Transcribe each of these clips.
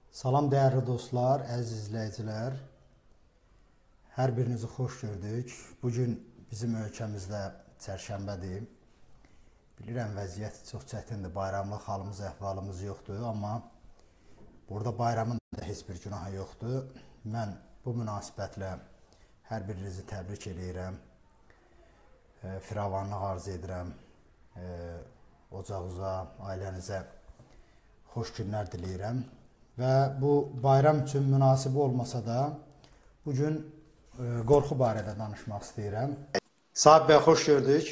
Salam dəyərli dostlar, əziz izləyicilər. Hər birinizi xoş gördük. Bugün bizim ölkəmizdə çərşənbədir. Bilirəm vəziyyət çox çətindir. Bayramlıq halımız, əhvalımız yoxdur, amma burada bayramın da heç bir günahı yoxdur. Mən bu münasibətlə hər birinizi təbrik edirəm. Firavanlıq arzu edirəm. Ocağınıza, ailənizə xoş günlər diləyirəm. Və bu bayram üçün münasibi olmasa da bugün qorxu barədə danışmaq istəyirəm. Sahib bəy, xoş gördük.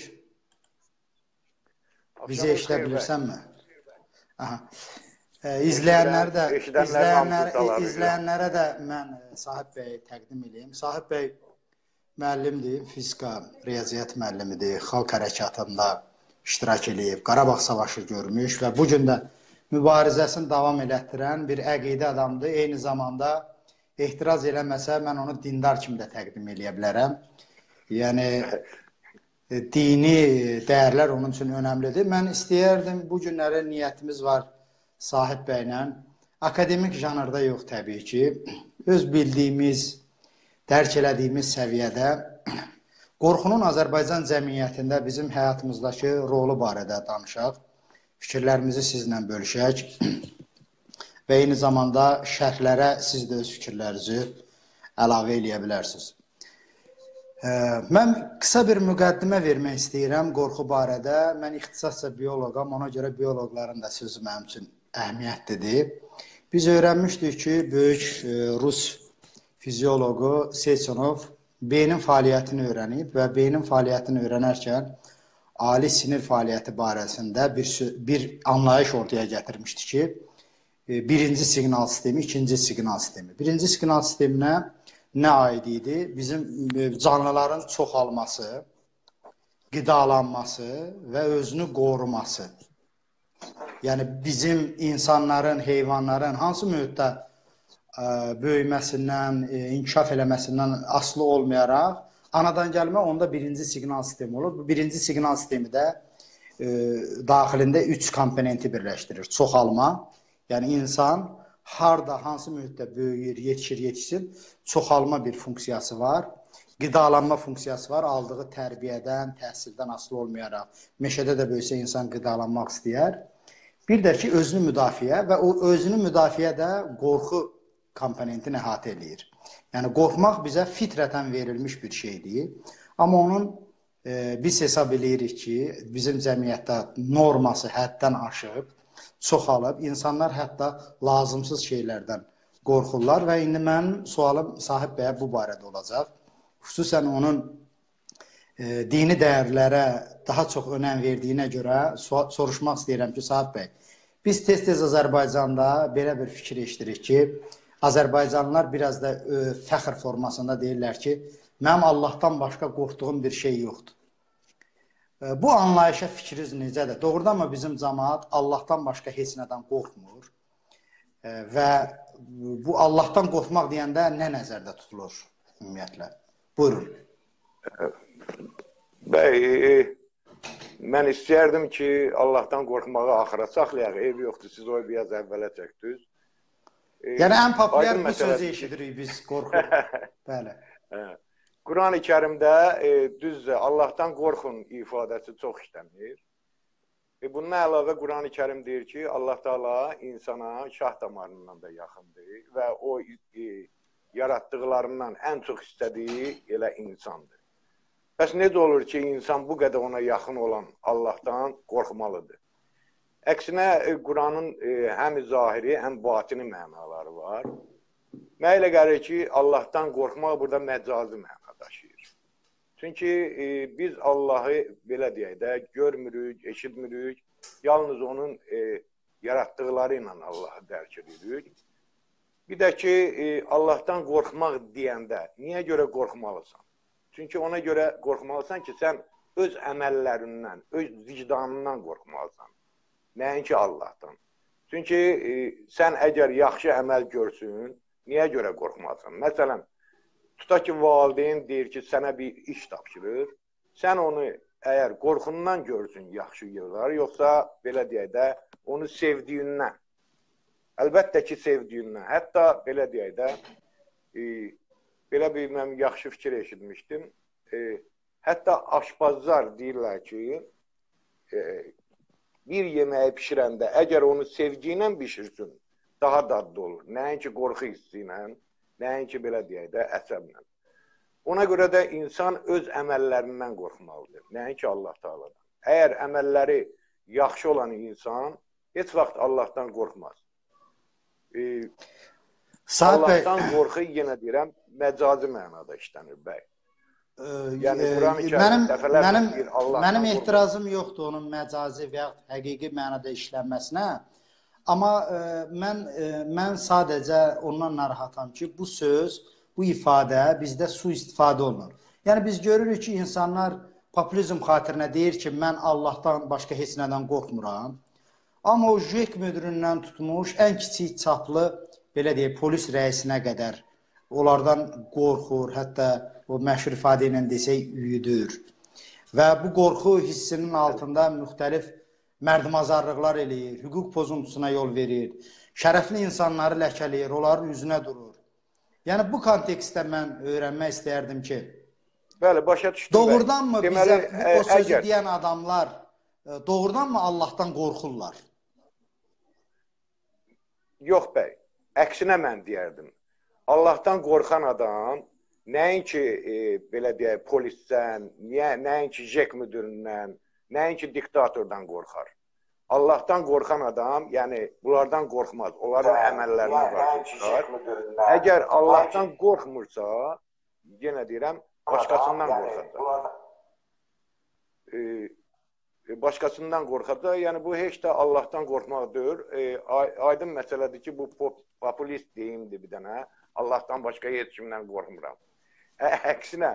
Bizi eşidə bilirsənmi? İzləyənlərə də mən Sahib bəyi təqdim edeyim. Sahib bəy müəllimdir, fizika, riyaziyyat müəllimidir, xalq hərəkatında iştirak edib, Qarabağ savaşı görmüş və bugün də mübarizəsini davam elətdirən bir əqidə adamdır. Eyni zamanda ehtiraz eləməsə mən onu dindar kimi də təqdim eləyə bilərəm. Yəni dini dəyərlər onun üçün önəmlidir. Mən istəyərdim, bu günlərə niyyətimiz var Sahib bəylə. Akademik janrda yox təbii ki. Öz bildiyimiz, dərk elədiyimiz səviyyədə qorxunun Azərbaycan cəmiyyətində bizim həyatımızdakı rolu barədə danışaq. Fikirlərimizi sizlə bölüşək və eyni zamanda şərhlərə siz də öz fikirlərinizi əlavə eləyə bilərsiniz. Mən qısa bir müqəddimə vermək istəyirəm qorxu barədə. Mən ixtisasca bioloqam, ona görə bioloqların da sözü mənim üçün əhəmiyyətlidir. Biz öyrənmişdik ki, böyük Rus fizioloqu Sechenov beynin fəaliyyətini öyrənib və beynin fəaliyyətini öyrənərkən ali sinir fəaliyyəti barəsində bir anlayış ortaya gətirmişdi ki, birinci siqnal sistemi, ikinci siqnal sistemi. Birinci siqnal sisteminə nə aid idi? Bizim canlıların çoxalması, qidalanması və özünü qoruması. Yəni bizim insanların, heyvanların hansı mühitdə böyüməsindən, inkişaf eləməsindən asılı olmayaraq anadan gəlmə onda birinci siqnal sistemi olur. Bu birinci siqnal sistemi də daxilində 3 komponenti birləşdirir. Çoxalma, yəni insan harda, hansı mühitdə böyüyür, yetişir, çoxalma bir funksiyası var. Qidalanma funksiyası var, aldığı tərbiyədən, təhsildən asılı olmayaraq. Meşədə də böyüsə insan qidalanmaq istəyər. Bir də ki, özünü müdafiə və o özünü müdafiə də qorxu komponentini əhatə eləyir. Yəni, qorxmaq bizə fitrətən verilmiş bir şeydir. Amma onun biz hesab eləyirik ki, bizim cəmiyyətdə norması həddən aşıb, çoxalıb, insanlar hətta lazımsız şeylərdən qorxurlar və indi mənim sualım Sahib bəyə bu barədə olacaq. Xüsusən onun dini dəyərlərə daha çox önəm verdiyinə görə soruşmaq istəyirəm ki, Sahib bəy, biz tez-tez Azərbaycanda belə bir fikir eşidirik ki, Azərbaycanlılar biraz da fəxr formasında deyirlər ki, mənim Allahdan başqa qorxduğum bir şey yoxdur. Bu anlayışa fikriniz necədir? Doğrudan mı bizim cəmaət Allahdan başqa heç nədən qorxmur? Və bu Allahdan qorxmaq deyəndə nə nəzərdə tutulur ümumiyyətlə? Buyurun. Bəy, mən istəyərdim ki, Allahdan qorxmağı axıra saxlayaq. Ev yoxdur, siz o biraz əvvələ çəkdiniz. Yəni, ən populyar bu sözü eşidirik biz, qorxuq. Bəli. Quran-ı Kərimdə düzdür, Allahdan qorxun ifadəsi çox işlənir. Bununla əlavə Quran-ı Kərim deyir ki, Allah Teala insana şah damarından da yaxındır və o yaratdıqlarından ən çox istədiyi elə insandır. Bəs necə olur ki, insan bu qədər ona yaxın olan Allahdan qorxmalıdır? Əksinə, Quranın həm zahiri, həm batini mənaları var. Mənə elə gəlir ki, Allahdan qorxmaq burada məcazi məna daşıyır. Çünki biz Allahı, belə deyək də, görmürük, eşitmirik, yalnız onun yaratdıqları ilə Allahı dərk edirik. Bir də ki, Allahdan qorxmaq deyəndə, niyə görə qorxmalısan? Çünki ona görə qorxmalısan ki, sən öz əməllərindən, öz vicdanından qorxmalısan. Nəinki Allahdan. Çünki sən əgər yaxşı əməl görsün, niyə görə qorxmalısan? Məsələn, tutaq ki, valideyn deyir ki, sənə bir iş tapşırır, sən onu əgər qorxundan görsün yaxşı yollar, yoxsa belə deyək də, onu sevdiyindən. Əlbəttə ki, sevdiyindən. Hətta belə deyək də, belə bir mən yaxşı fikir eşitmişdim. Hətta aşpazlar deyirlər ki, bir yeməyi pişirəndə əgər onu sevgi ilə pişirsin, daha dadlı olur. Nəinki qorxu hissi ilə, nəinki belə deyək də, əsəblə. Ona görə də insan öz əməllərindən qorxmalıdır, nəinki Allah Taala'dan. Əgər əməlləri yaxşı olan insan heç vaxt Allahdan qorxmaz. Allahdan qorxu, yenə deyirəm, məcazi mənada işlənir, bəy. Yəni, mənim etirazım yoxdur onun məcazi və yaxud həqiqi mənada işlənməsinə. Amma mən sadəcə ondan narahatam ki, bu söz, bu ifadə bizdə sui-istifadə olunur. Yəni, biz görürük ki, insanlar populizm xatirinə deyir ki, mən Allahdan başqa heç nədən qorxmuram. Amma o JEK müdüründən tutmuş, ən kiçik çaplı, belə deyək, polis rəisinə qədər onlardan qorxur, hətta o məşhur ifadə ilə desək, üyüdür. Və bu qorxu hissinin altında müxtəlif mərdimazarlıqlar eləyir, hüquq pozuntusuna yol verir, şərəfli insanları ləkələyir, onların üzünə durur. Yəni, bu kontekstdə mən öyrənmək istəyərdim ki, bəli, başa düşdüm. Doğrudanmı bizə o sözü deyən adamlar, doğrudanmı Allahdan qorxurlar? Yox, bəy, əksinə mən deyərdim. Allahdan qorxan adam nəinki belə deyək, polisdən, nəinki JEK müdüründən, nəinki diktatordan qorxar. Allahdan qorxan adam, yəni bunlardan qorxmaz, onların əməllərinə qarşı çıxar. Əgər Allahdan qorxmursa, yenə deyirəm, başqasından qorxacaq. Başqasından qorxacaq, yəni bu heç də Allahdan qorxmaq deyil. Aydın məsələdir ki, bu populist deyimdir bir dənə. Allahdan başqa heç kimdən qorxmuram. Əksinə,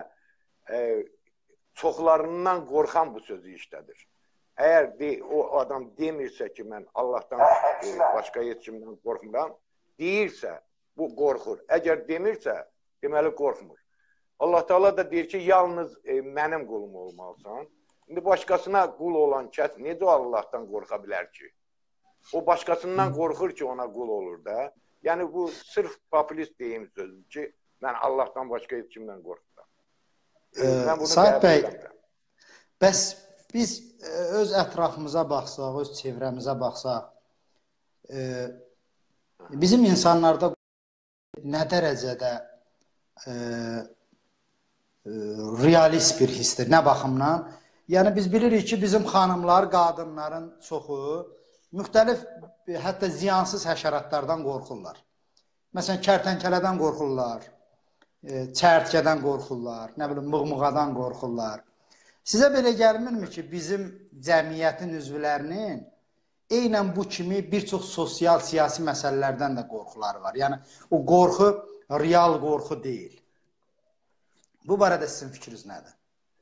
çoxlarından qorxan bu sözü işlədir. Əgər o adam demirsə ki, mən Allahdan başqa heç kimdən qorxmuram, deyirsə, bu qorxur. Əgər demirsə, deməli qorxmur. Allah Teala da deyir ki, yalnız mənim qulum olmalısan. İndi başqasına qul olan kəs necə Allahdan qorxa bilər ki? O başqasından qorxur ki, ona qul olur da. Yəni, bu sırf populist deyim sözü ki, mən Allahdan başqa heç kimdən qorxmuram. Sahib bəy, bəs biz öz ətrafımıza baxsaq, öz çevrəmizə baxsaq, bizim insanlarda nə dərəcədə realist bir hissdir, nə baxımdan? Yəni, biz bilirik ki, bizim xanımlar, qadınların çoxu müxtəlif, hətta ziyansız həşəratlardan qorxurlar. Məsələn, kərtənkələdən qorxurlar, çərtkədən qorxurlar, nə bilim, mığmığadan qorxurlar. Sizə belə gəlmirmi ki, bizim cəmiyyətin üzvlərinin eynən bu kimi bir çox sosial, siyasi məsələlərdən də qorxuları var. Yəni, o qorxu real qorxu deyil. Bu barədə sizin fikriniz nədir?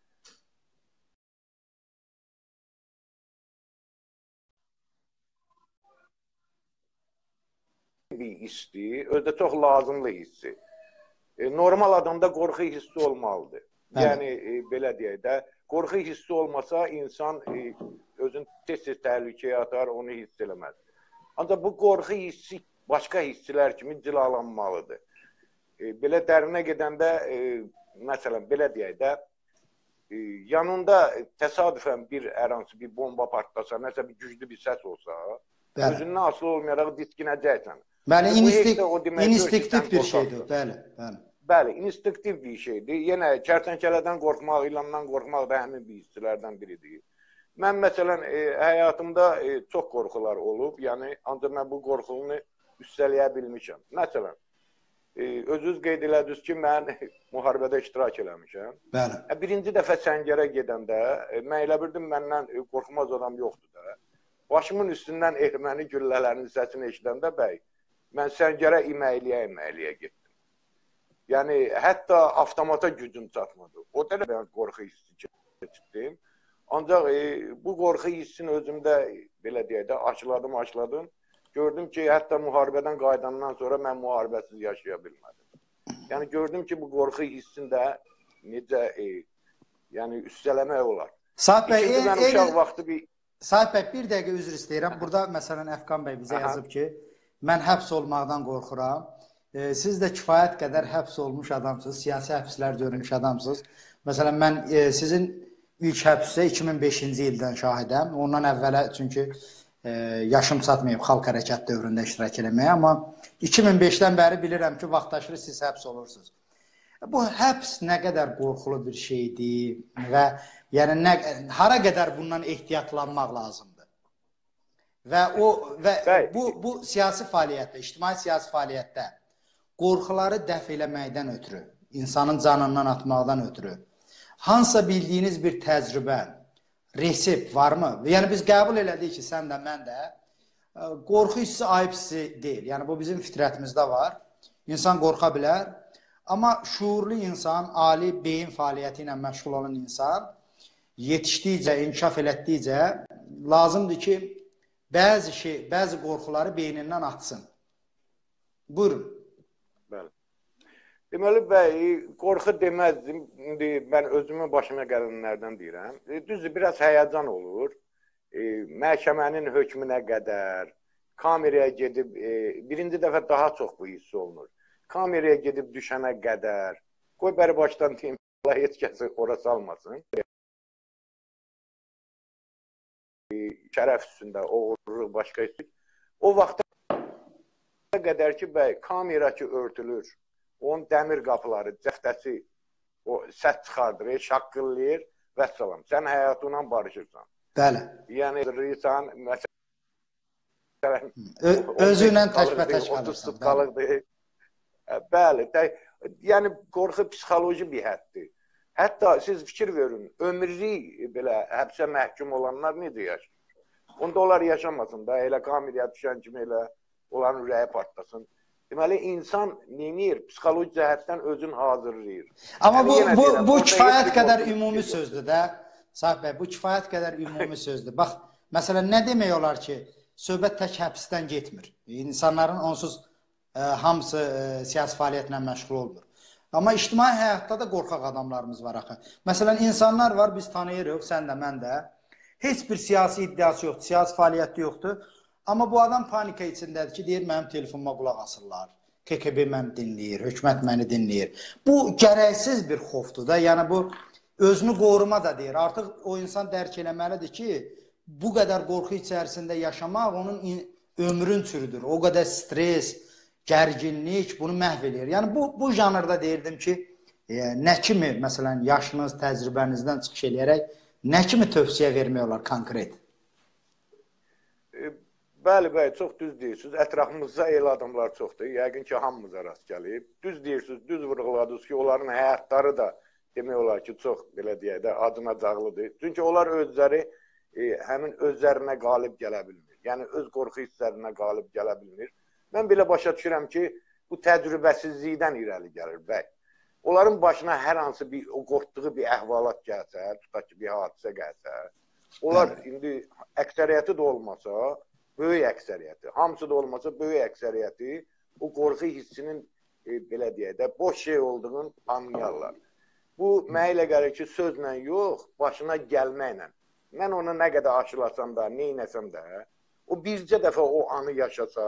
Bir hissi, özdə çox lazımlı hissi. Normal adamda qorxu hissi olmalıdır. Yəni, belə deyək də, qorxu hissi olmasa insan özün tez-tez təhlükəyə atar, onu hiss eləməz. Ancaq bu qorxu hissi başqa hissilər kimi cilalanmalıdır. Belə dərinə gedəndə, məsələn, belə deyək də, yanında təsadüfən hər hansı bir bomba partlasa, nəsə bir güclü bir səs olsa, özündən asılı olmayaraq ditkinəcəksən. Bəli, instinktiv bir şeydir. Bəli, instinktiv bir şeydir. Yenə kərtənkələdən qorxmaq, ilandan qorxmaq da həmin bir hisslərdən biridir. Mən məsələn, həyatımda çox qorxular olub, yəni ancaq mən bu qorxunu üstələyə bilmişəm. Məsələn, özünüz qeyd elədiniz ki, mən müharibədə iştirak eləmişəm. Bəli. Birinci dəfə Səngərə gedəndə, mən elə bildim, məndən qorxmaz adam yoxdur da. Başımın üstündən erməni güllələrinin səsini eşidəndə, bəy, mən Səngərə iməkliyə getdim. Yəni, hətta avtomata gücüm çatmadı. O da mən qorxu hissi keçirdim. Ancaq bu qorxu hissini özümdə, belə deyək də, aşıladım. Gördüm ki, hətta müharibədən qayıdandan sonra mən müharibəsiz yaşaya bilmədim. Yəni, gördüm ki, bu qorxu hissində necə üstələmək olar. Sahib bəy, bir dəqiqə üzr istəyirəm. Burada, məsələn, Əfqan bəy bizə yazıb ki, mən həbs olmaqdan qorxuram. Siz də kifayət qədər həbs olmuş adamsınız, siyasi həbslər görmüş adamsınız. Məsələn, mən sizin ilk həbsdə 2005-ci ildən şahidəm. Ondan əvvələ çünki yaşım çatmayıb xalq hərəkat dövründə iştirak eləməyə, amma 2005-dən bəri bilirəm ki, vaxtaşırı siz həbs olursunuz. Bu həbs nə qədər qorxulu bir şeydir və yəni hara qədər bundan ehtiyatlanmaq lazımdır? Və bu siyasi fəaliyyətdə, ictimai siyasi fəaliyyətdə qorxuları dəf eləməkdən ötürü, insanın canından atmaqdan ötürü hansısa bildiyiniz bir təcrübə, resept varmı? Yəni biz qəbul elədik ki, sən də, mən də qorxu hissi ayıb hissi deyil. Yəni bu bizim fitrətimizdə var. İnsan qorxa bilər. Amma şuurlu insan, ali beyin fəaliyyəti ilə məşğul olan insan yetişdikcə, inkişaf elətdikcə lazımdır ki, bəzi qorxuları beynindən atsın. Buyurun. Bəli. Deməli, bəy, qorxu deməzdim. İndi mən özümün başıma gələnlərdən deyirəm. Düzdür, biraz həyəcan olur. Məhkəmənin hökmünə qədər, kameraya gedib, birinci dəfə daha çox bu hiss olunur. Kameraya gedib düşənə qədər, qoy bəri başdan deyim, Allah heç kəsi ora salmasın. Şərəf üstündə, oğurluq, başqa üstü. O vaxta qədər ki, bəy, kamera ki örtülür, onun dəmir qapıları, cəftəsi, o səs çıxardır, şaqqıllayır və salam. Sən həyatına barışırsan. Bəli. Yəni, məsələn, özü ilə təkbətək qalırsan. Bəli, yəni qorxu psixoloji bir həddir. Hətta siz fikir verin, ömürlük belə həbsə məhkum olanlar necə yaşayır? Onda onlar yaşamasın da, elə kameraya düşən kimi elə onların ürəyi partlasın. Deməli, insan neyir? Psixoloji cəhətdən özünü hazırlayır. Amma bu kifayət qədər ümumi sözdür də, Sahib bəy, bu kifayət qədər ümumi sözdür. Bax, məsələn, nə demək olar ki, söhbət tək həbsdən getmir. İnsanların onsuz hamısı siyasi fəaliyyətlə məşğul olmur. Amma ictimai həyatda da qorxaq adamlarımız var axı. Məsələn, insanlar var, biz tanıyırıq, sən də, mən də. Heç bir siyasi iddiası yoxdur, siyasi fəaliyyəti yoxdur. Amma bu adam panika içindədir ki, deyir, mənim telefonuma qulaq asırlar. KKB məni dinləyir, hökumət məni dinləyir. Bu gərəksiz bir xofdur da. Yəni bu özünü qoruma da deyir. Artıq o insan dərk eləməlidir ki, bu qədər qorxu içərisində yaşamaq onun ömrün çürüdür. O qədər stres, gərginlik bunu məhv edir. Yəni bu janrda deyirdim ki, nə kimi, məsələn, yaşınız, təcrübənizdən çıxış eləyərək, nə kimi tövsiyə vermək olar konkret? Bəli, bəli, çox düz deyirsiniz. Ətrafımızda elə adamlar çoxdur. Yəqin ki, hamımıza rast gəlib. Düz deyirsiniz, düz vurğuladınız ki, onların həyatları da demək olar ki, çox, belə deyək də, acınacaqlıdır. Çünki onlar özləri həmin özlərinə qalib gələ bilmir. Yəni, öz qorxu hisslərinə qalib gələ bilmir. Mən belə başa düşürəm ki, bu təcrübəsizlikdən irəli gəlir, bəy. Onların başına hər hansı bir, o qorxduğu bir əhvalat gəlsə, tutaq ki, bir hadisə gəlsə, onlar indi əksəriyyəti də olmasa, böyük əksəriyyəti, hamısı da olmasa, böyük əksəriyyəti o qorxu hissinin, belə deyək də, boş şey olduğunu anlayarlar. Bu, mənə elə gəlir ki, sözlə yox, başına gəlməklə. Mən ona nə qədər aşılasam da, neynəsəm də, o bircə dəfə o anı yaşasa,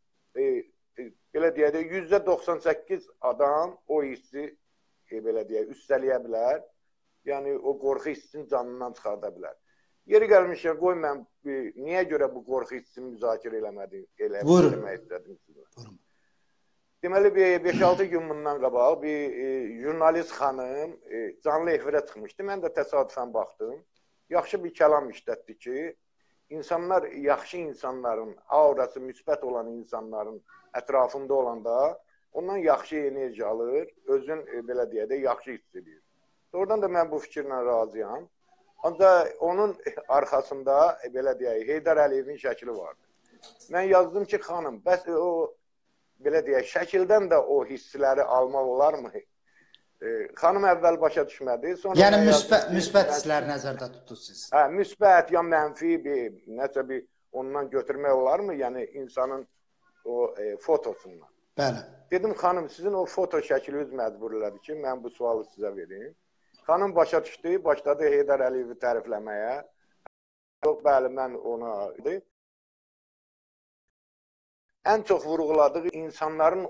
belə deyək də, %98 adam o hissi, belə deyək, üstələyə bilər, yəni o qorxu hissini canından çıxarda bilər. Yeri gəlmişəm, qoy mən niyə görə bu qorxu hissini müzakirə eləmədim, eləmək istədim sizə. Deməli, 5-6 gün bundan qabaq bir jurnalist xanım canlı efirə çıxmışdı. Mən də təsadüfən baxdım. Yaxşı bir kəlam işlətdi ki, insanlar, yaxşı insanların, aurası müsbət olan insanların ətrafında olanda ondan yaxşı enerji alır, özün, belə deyək də, yaxşı hiss edir. Doğrudan da mən bu fikirlə razıyam. Ancaq onun arxasında, belə deyək, Heydər Əliyevin şəkili vardı. Mən yazdım ki, xanım, bəs o, belə deyək, şəkildən də o hissləri almaq olarmı? Xanım əvvəl başa düşmədi. Yəni, müsbət hissləri nəzərdə tutdunuz siz? Hə, müsbət ya mənfi bir, nəsə bir ondan götürmək olarmı? Yəni, insanın o fotosundan. Bəli. Dedim, xanım, sizin o foto şəkliniz məcbur elədi ki, mən bu sualı sizə vereyim. Xanım başa düşdü, başladı Heydər Əliyevi tərifləməyə. Yox, bəli, mən ona... ən çox vurğuladığı insanların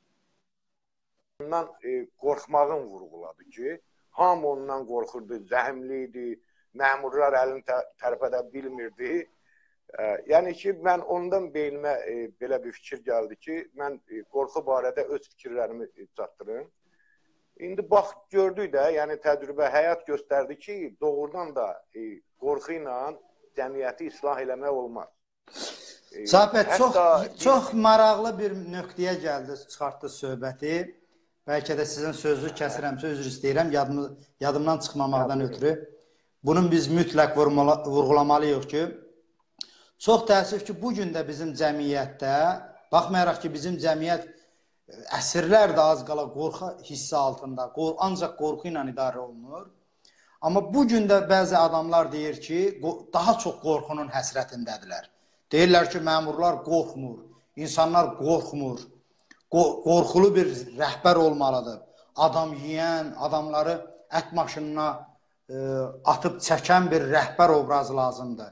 ondan qorxmağın vurğuladı ki, hamı ondan qorxurdu, zəhmli idi, məmurlar əlini tərpədə bilmirdi. Yəni ki, mən ondan beynimə belə bir fikir gəldi ki, mən qorxu barədə öz fikirlərimi çatdırım. İndi bax, gördük də, yəni təcrübə, həyat göstərdi ki, doğrudan da qorxu ilə cəmiyyəti islah eləmək olmaz. Sahib, çox maraqlı bir nöqtəyə gəldi, çıxartdı söhbəti. Bəlkə də sizin sözü kəsirəmsə, üzr istəyirəm, yadımdan çıxmamaqdan ötürü. Bunun biz mütləq vurğulamalıyıq ki, çox təəssüf ki, bugün də bizim cəmiyyətdə, baxmayaraq ki, bizim cəmiyyət əsrlərdə az qala qorxu hissi altında, ancaq qorxu ilə idarə olunur. Amma bugün də bəzi adamlar deyir ki, daha çox qorxunun həsrətindədirlər. Deyirlər ki, məmurlar qorxmur, insanlar qorxmur, qorxulu bir rəhbər olmalıdır. Adam yiyən, adamları ət maşınına atıb çəkən bir rəhbər obrazı lazımdır.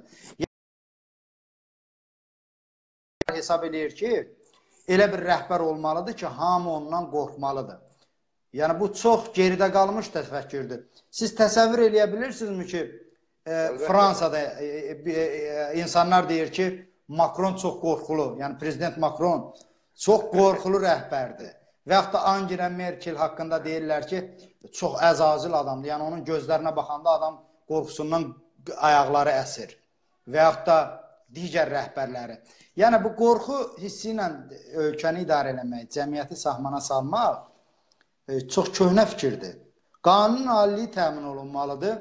Hesab edir ki, elə bir rəhbər olmalıdır ki, hamı ondan qorxmalıdır. Yəni, bu çox geridə qalmış təfəkkürdür. Siz təsəvvür eləyə bilirsinizmi ki, Fransada insanlar deyir ki, Macron çox qorxulu, yəni Prezident Macron çox qorxulu rəhbərdir. Və yaxud da Angela Merkel haqqında deyirlər ki, çox əzazil adamdır. Yəni, onun gözlərinə baxanda adam qorxusundan ayaqları əsir. Və yaxud da digər rəhbərləri. Yəni, bu qorxu hissi ilə ölkəni idarə eləmək, cəmiyyəti sahmana salmaq çox köhnə fikirdir. Qanunun aliliyi təmin olunmalıdır.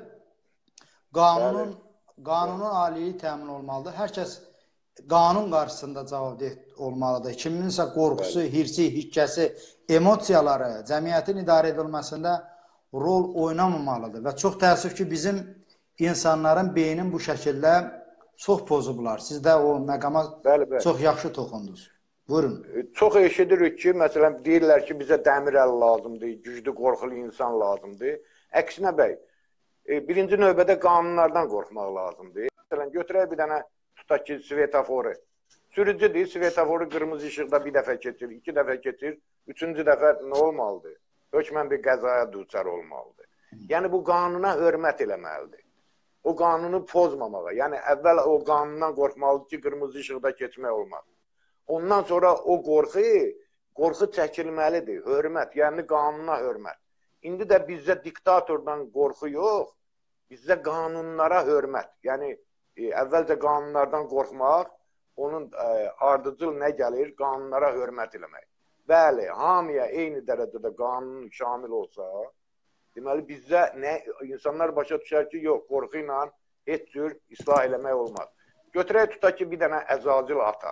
Qanunun aliliyi təmin olmalıdır. Hər kəs qanun qarşısında cavabdeh olmalıdır. Kiminsə qorxusu, hirsi, hikkəsi, emosiyaları cəmiyyətin idarə edilməsində rol oynamamalıdır. Və çox təəssüf ki, bizim insanların beynin bu şəkildə çox pozublar. Siz də o məqama çox yaxşı toxundunuz. Buyurun. Çox eşidirik ki, məsələn, deyirlər ki, bizə dəmir əl lazımdır, güclü, qorxulu insan lazımdır. Əksinə bəy, birinci növbədə qanunlardan qorxmaq lazımdır. Məsələn, götürək bir dənə, tutaq ki, svetoforu. Sürücüdür, svetoforu qırmızı işıqda bir dəfə keçir, iki dəfə keçir, üçüncü dəfə nə olmalıdır? Hökmən bir qəzaya düçar olmalıdır. Yəni, bu qanuna hörmət eləməlidir. O qanunu pozmamağa, yəni əvvəl o qanundan qorxmalıdır ki, qırmızı işıqda keçmək olmaz. Ondan sonra o qorxu çəkilməlidir, hörmət, yəni qanuna hörmət. İndi də bizdə diktatordan qorxu yox, bizdə qanunlara hörmət. Yəni, əvvəlcə qanunlardan qorxmaq, onun ardıcıl nə gəlir? Qanunlara hörmət eləmək. Bəli, hamıya eyni dərəcədə qanun şamil olsa, deməli, bizdə insanlar başa düşər ki, yox, qorxu ilə heç cür islah eləmək olmaz. Götürək tutaq ki, bir dənə əzazil ata.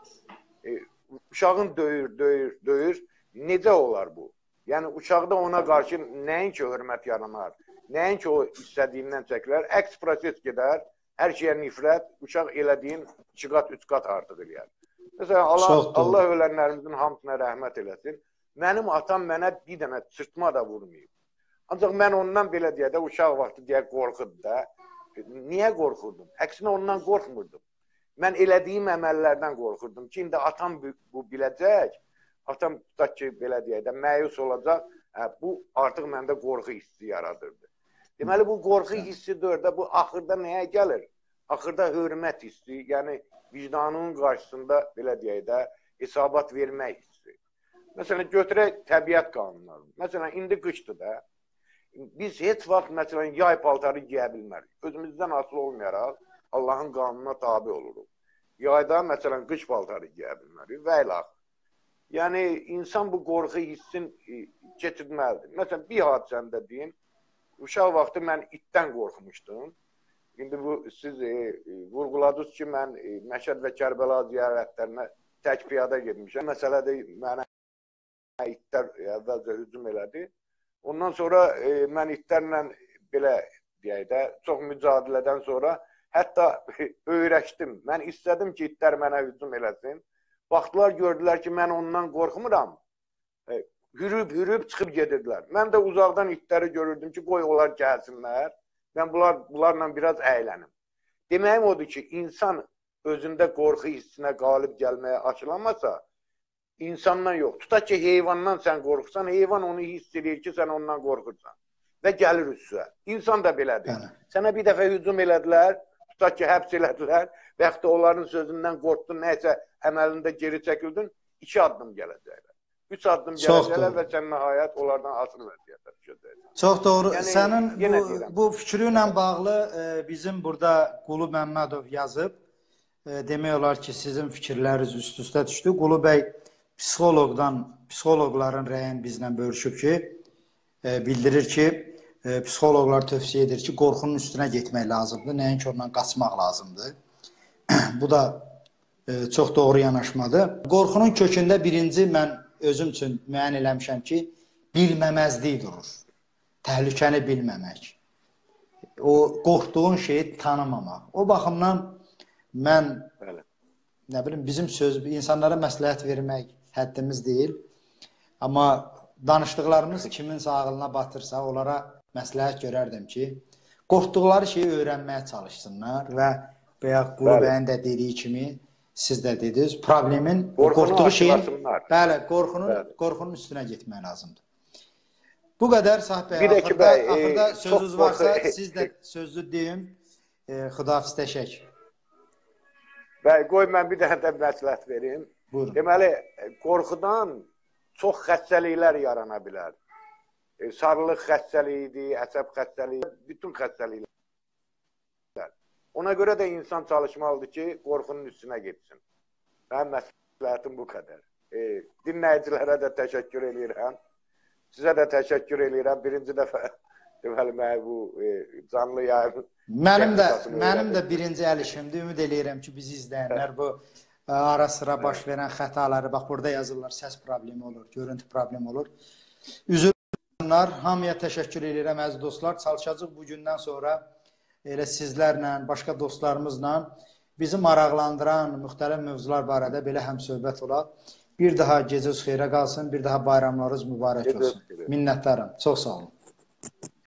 Uşağın döyür, necə olar bu? Yəni, uşaqda ona qarşı nəinki hörmət yaranar, nəinki o istədiyindən çəkilər, əks proses gedər, hər şeyə nifrət, uşaq elədiyin 2 qat, 3 qat artıq eləyər. Məsələn, Allah ölənlərimizin hamısına rəhmət eləsin. Mənim atam mənə bir dənə çırtma da vurmayıb. Ancaq mən ondan belə deyək də, uşaq vaxtı deyək qorxurdu da. Niyə qorxurdum? Əksinə ondan qorxmurdum. Mən elədiyim əməllərdən qorxurdum ki, indi atam bu biləcək, atam tutaq ki, belə deyək də, məyus olacaq, bu artıq məndə qorxu hissi yaradırdı. Deməli, bu qorxu hissidir də, bu axırda nəyə gəlir? Axırda hörmət hissi, yəni vicdanının qarşısında, belə deyək də, hesabat vermək hissi. Məsələn, götürək təbiət qanunları. Məsələn, indi qışdır da, biz heç vaxt, məsələn, yay paltarı giyə bilmərik. Özümüzdən asılı olmayaraq, Allahın qanununa tabi oluruq. Yayda, məsələn, qış paltarı giyə bilmərik və ilax. Yəni, insan bu qorxu hissin keçirməlidir. Məsələn, bir hadisəndə deyim, uşaq vaxtı mən itdən qorxmuşdum. İndi bu, siz vurğuladınız ki, mən Məşəd və Kərbəla ziyarətlərinə tək piyada getmişəm. Məsələdə mənə itlər əvvəlcə hücum elədi. Ondan sonra mən itlərlə belə deyək də, çox mücadilədən sonra hətta öyrəşdim. Mən istədim ki, itlər mənə hücum eləsin. Baxdılar, gördülər ki, mən ondan qorxmuram. Hürüb çıxıb gedirdilər. Mən də uzaqdan itləri görürdüm ki, qoy onlar gəlsinlər. Mən bunlarla biraz əylənim. Deməyim odur ki, insan özündə qorxu hissinə qalib gəlməyə açılamasa, insandan yox. Tutaq ki, heyvandan sən qorxursan, heyvan onu hiss edir ki, sən ondan qorxursan və gəlir üstə. İnsan da belədir. Sənə bir dəfə hücum elədilər, tutaq ki, həbs elədilər və yaxud da onların sözündən qorxdun, nəysə əməlində geri çəkildin, 2 addım gələcəklər. 3 addım gələcəklər və sən nəhayət onlardan asılı vəziyyətə düşəcəksən. Çox doğru. Yəni, Sənin bu fikri ilə bağlı bizim burada Qulu Məmmədov yazıb. Demək olar ki, sizin fikirləriniz üst-üstə düşdü. Qulu bəy psixoloqların rəyini bizlə bölüşüb ki, bildirir ki, psixoloqlar tövsiyə edir ki, qorxunun üstünə getmək lazımdır, nəinki ondan qaçmaq lazımdır. Bu da çox doğru yanaşmadır. Qorxunun kökündə birinci mən özüm üçün müəyyən eləmişəm ki, bilməməzlik durur. Təhlükəni bilməmək. O qorxduğun şeyi tanımamaq. O baxımdan mən, nə bilim, bizim insanlara məsləhət vermək həddimiz deyil. Amma danışdıqlarımız kiminsə ağlına batırsa, onlara məsləhət görərdim ki, qorxduqları şeyi öyrənməyə çalışsınlar və bayaq Qulu bəyin də dediyi kimi, siz də dediniz, problemin, qorxduğu şeyin, qorxunun üstünə getmək lazımdır. Bu qədər Sahib bəy, axırda sözünüz varsa, siz də sözü deyin, xudafis təşək. Bəy, qoy mən bir dənə də məsləhət verim. Deməli, qorxudan çox xəstəliklər yarana bilər. Sarılıq xəstəliyidir, əsəb xəstəliyi, bütün xəstəliklər. Ona görə də insan çalışmalıdır ki, qorxunun üstünə getsin. Mənim məsləhətim bu qədər. Dinləyicilərə də təşəkkür edirəm. Sizə də təşəkkür edirəm. Birinci dəfə deməli, mən bu canlı yayım. Mənim də birinci əl işimdir. Ümid eləyirəm ki, bizi izləyənlər bu ara sıra baş verən xətaları, bax burada yazırlar, səs problemi olur, görüntü problemi olur. Üzr olsunlar, hamıya təşəkkür edirəm əziz dostlar. Çalışacaq bu gündən sonra elə sizlərlə, başqa dostlarımızla bizi maraqlandıran müxtəlif mövzular barədə belə həmsöhbət olaq. Bir daha gecəniz xeyrə qalsın, bir daha bayramlarınız mübarək olsun. Minnətdarım, çox sağ olun.